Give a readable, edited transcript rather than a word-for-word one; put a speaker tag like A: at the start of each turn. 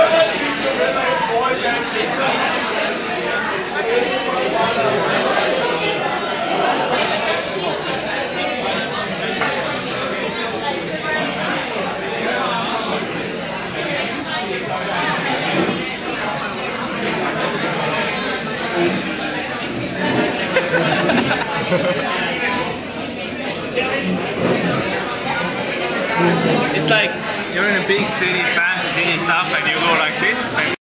A: It's like you're in a big city, fancy city stuff, and you go like this.